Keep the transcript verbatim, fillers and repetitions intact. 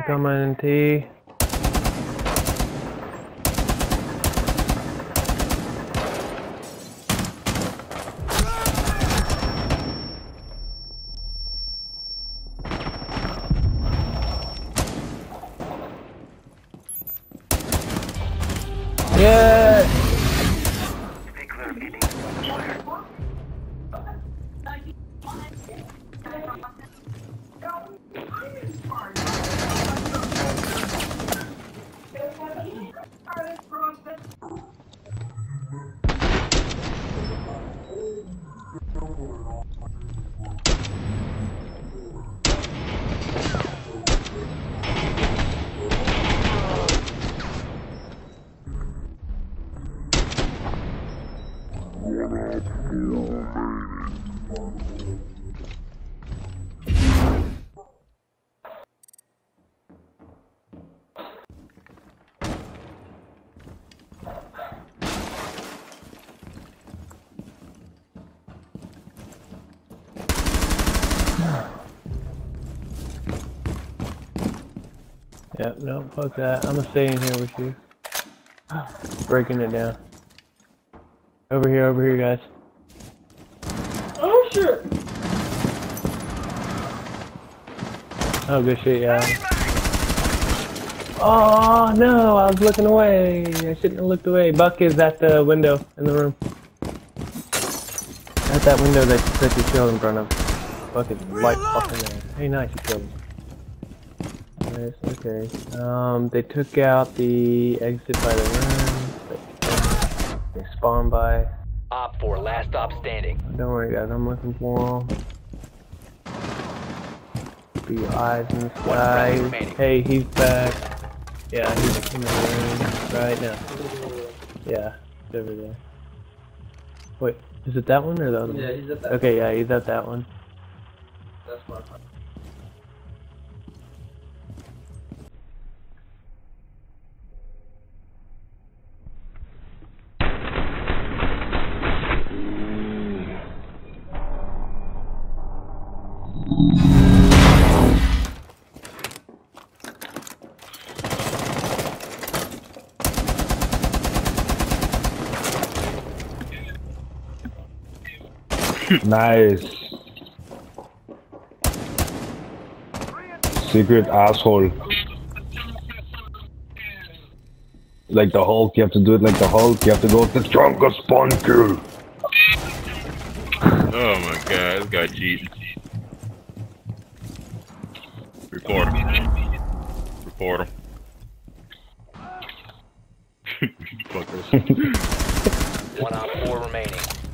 got my N T. Yeah. Yep, no, fuck that. I'm gonna stay in here with you. Breaking it down. Over here, over here, guys. Oh shit! Oh, good shit, yeah. Oh no, I was looking away. I shouldn't have looked away. Buck is at the window in the room. At that window that you set your shield in front of. Buck is right fucking there. Hey, nice, you killed him. Nice, okay. Um, they took out the exit by the room. They spawned by. Op four, last stop standing. Don't worry, guys. I'm looking for them. Be your eyes in the sky. Hey, he's back. Yeah, he's in the room right now. Yeah, he's over there. Wait, is it that one or the other one? Yeah, he's at that Okay, yeah, he's at that one. That's my part. Nice. Secret asshole. Like the Hulk, you have to do it like the Hulk. You have to go with the strongest spawn kill. Oh my god, this guy cheating. Report him. Report him. Fuckers. One op four remaining.